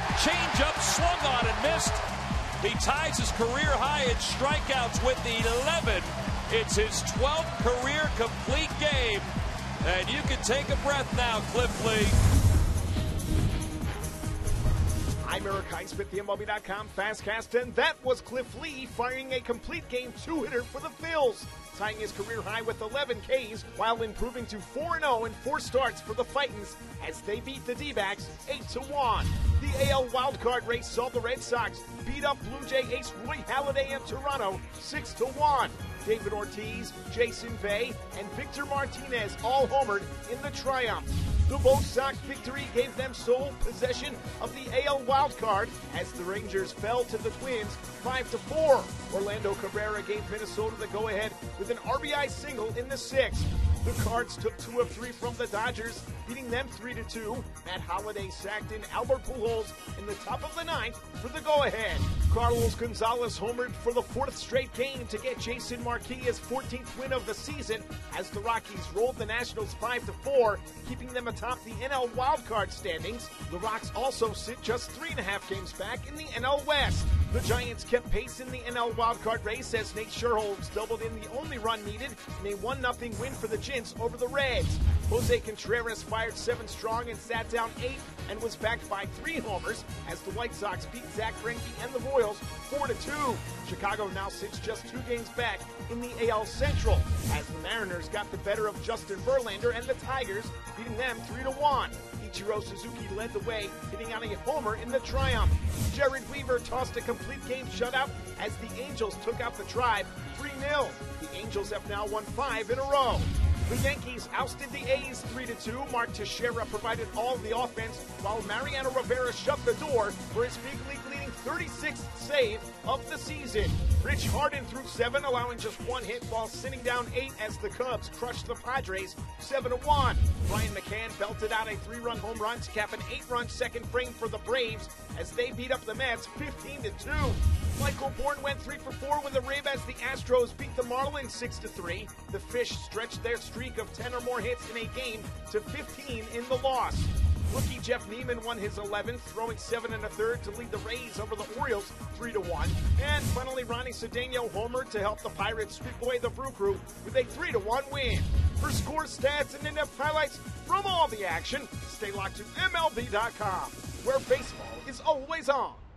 Changeup swung on and missed. He ties his career high in strikeouts with 11. It's his 12th career complete game. And you can take a breath now, Cliff Lee. I'm Eric Highsmith, the MLB.com Fastcast, and that was Cliff Lee firing a complete game two-hitter for the Phils, tying his career high with 11 Ks while improving to 4-0 in 4 starts for the Fightins as they beat the D-backs 8-1. The AL wildcard race saw the Red Sox beat up Blue Jay ace Roy Halladay in Toronto 6-1. David Ortiz, Jason Bay, and Victor Martinez all homered in the triumph. The Bo Sox victory gave them sole possession of the AL wildcard as the Rangers fell to the Twins 5-4. Orlando Cabrera gave Minnesota the go-ahead with an RBI single in the 6th. The Cards took 2 of 3 from the Dodgers, beating them 3-2. Matt Holliday sacked in Albert Pujols in the top of the 9th for the go-ahead. Carlos Gonzalez homered for the 4th straight game to get Jason Marquis his 14th win of the season as the Rockies rolled the Nationals 5-4, keeping them atop the NL wildcard standings. The Rocks also sit just 3.5 games back in the NL West. The Giants kept pace in the NL wildcard race as Nate Scherholz doubled in the only run needed in a 1-0 win for the Gents over the Reds. Jose Contreras fired 7 strong and sat down 8 and was backed by 3 homers as the White Sox beat Zach Greinke and the Royals 4-2. Chicago now sits just 2 games back in the AL Central as the Mariners got the better of Justin Verlander and the Tigers, beating them 3-1. Ichiro Suzuki led the way, hitting on a homer in the triumph. Jared Weaver tossed a complete game shutout as the Angels took out the Tribe 3-0. The Angels have now won 5 in a row. The Yankees ousted the A's 3-2. Mark Teixeira provided all of the offense, while Mariano Rivera shut the door for his big league-leading 36th save of the season. Rich Harden threw 7, allowing just 1 hit while sitting down 8 as the Cubs crushed the Padres 7-1. Brian McCann belted out a 3-run home run to cap an 8-run second frame for the Braves as they beat up the Mets 15-2. Michael Bourne went 3 for 4 with a rib as the Astros beat the Marlins 6-3. The Fish stretched their streak of 10 or more hits in a game to 15 in the loss. Rookie Jeff Neiman won his 11th, throwing 7 1/3 to lead the Rays over the Orioles 3-1. And finally, Ronnie Cedeno homered to help the Pirates sweep away the Brew Crew with a 3-1 win. For scores, stats, and in-depth highlights from all the action, stay locked to MLB.com, where baseball is always on.